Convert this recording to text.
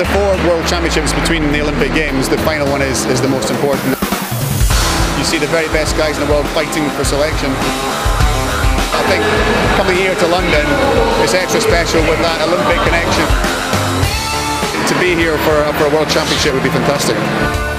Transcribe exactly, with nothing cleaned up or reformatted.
four World Championships between the Olympic Games, the final one is, is the most important. You see the very best guys in the world fighting for selection. I think coming here to London is extra special with that Olympic connection. To be here for, for a World Championship would be fantastic.